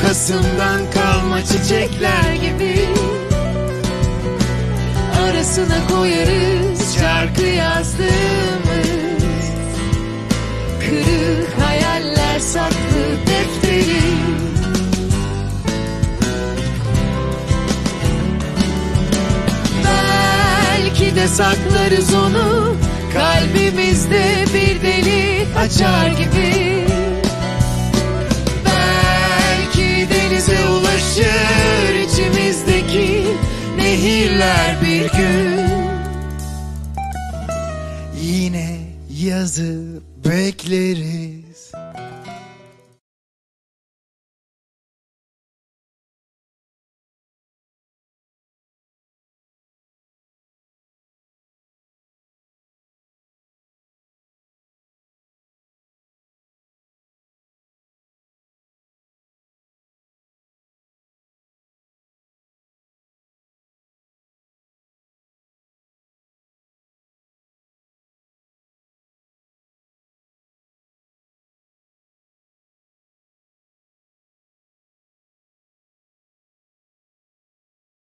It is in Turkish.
Kasım'dan kalma çiçekler gibi. Arasına koyarız şarkı yazdığımız, kırık hayaller saklı defteri. Belki de saklarız onu, kalbimizde bir delik açar gibi. Belki denize ulaşır içimizdeki nehirler bir gün. Yine yazı bekleriz.